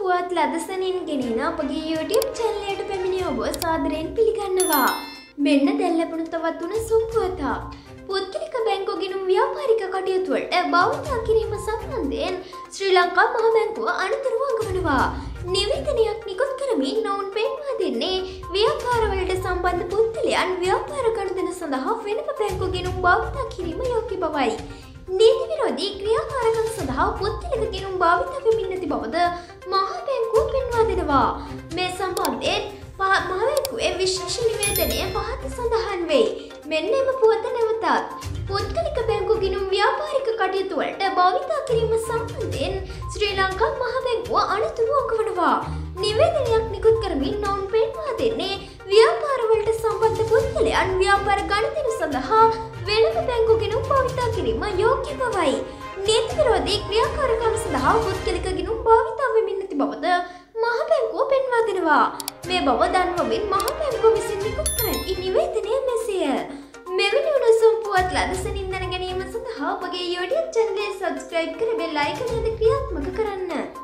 පුවත් ලදසනින් ගෙනෙන අපගේ YouTube channel එකට පැමිණි ඔබ සාදරයෙන් පිළිගන්නවා. මෙන්න දැන් ලැබුණු තවත් උණුසුම් පුවතක්. පුද්ගලික බැංකුව ගෙනුම් ව්‍යාපාරික කටයුතු වලට භාවිතා කිරීම සම්බන්ධයෙන් ශ්‍රී ලංකා මහ බැංකුව අනතුරු අඟවනවා. නිවේදනයක් නිකුත් කරමින් ඔවුන් පෙන්වා දෙන්නේ ව්‍යාපාර වලට සම්බන්ධ පුද්ගලයන් ව්‍යාපාර ගනුදෙනු සඳහා වෙනම බැංකුව ගෙනුම් භාවිතා කිරීම යෝග්‍ය බවයි. නීති විරෝධී ක්‍රියාකාරකම් සඳහා පුද්ගලික ගෙනුම් භාවිත වෙමින් නැති බවද මහ බැංකුව පෙන්වා දෙනවා. මේ සම්බන්ධයෙන් මහ බැංකුවේ විශේෂ නිවේදනය පහත සඳහන් වෙයි. මෙන්න එම පුවත නැවතත් පුද්ගලික බැංකුව ගෙනුම් ව්‍යාපාරික කටයුතු වලට භාවිත කිරීම සම්බන්ධයෙන් ශ්‍රී ලංකා මහ බැංකුව අනතුරු අඟවනවා. නිවේදනයක් නිකුත් කරමින් ඔවුන් පෙන්වා දෙන්නේ ව්‍යාපාර වලට සම්බන්ධ පුද්ගලයන් ව්‍යාපාර ගනුදෙනු සඳහා වෙනම බැංකුව ගෙනුම් භාවිත කිරීම යෝග්‍ය බවයි. නීති විරෝධී ක්‍රියාකාරකම් සඳහා පුද්ගලික ගෙනුම් භාවිත වෙමින් නැති බවද මහ බැංකුව පෙන්වා දෙනවා. මේ බව දන්වමින් මහ බැංකුව විසින් නිකුත් කරන නිවේදනය මෙසේය. මෙවැනි උණුසුම් පුවත් ලදසනින් දැන ගැනීම සඳහා අපගේ YouTube channel එක subscribe කර bell icon එක ක්‍රියාත්මක කරන්න.